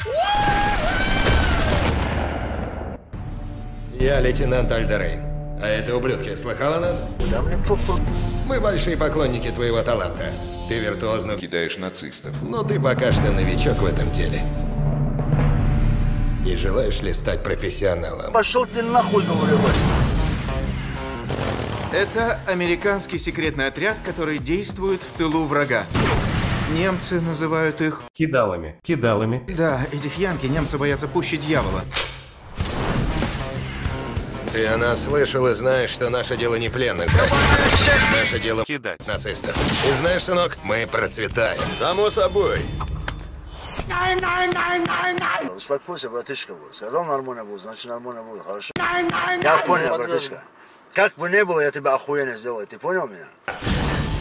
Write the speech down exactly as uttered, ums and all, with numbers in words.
Я лейтенант Альдерейн. А это ублюдки, слыхал о нас? Да мне похуй. Мы большие поклонники твоего таланта. Ты виртуозно Кидаешь нацистов. но ты пока что новичок в этом деле. Не желаешь ли стать профессионалом? Пошел ты нахуй, говорю. Это американский секретный отряд, который действует в тылу врага. Немцы называют их... Кидалами. Кидалами. Да, этих янки немцы боятся пуще дьявола. Ты о нас слышал и знаешь, что наше дело не пленных. Наше дело Кидать. нацистов. И знаешь, сынок, мы процветаем. Само собой. Успокойся, братишка. Сказал нормально будет, значит нормально будет, хорошо? Я понял, братишка. Как бы не было, я тебя охуенно сделаю. Ты понял меня?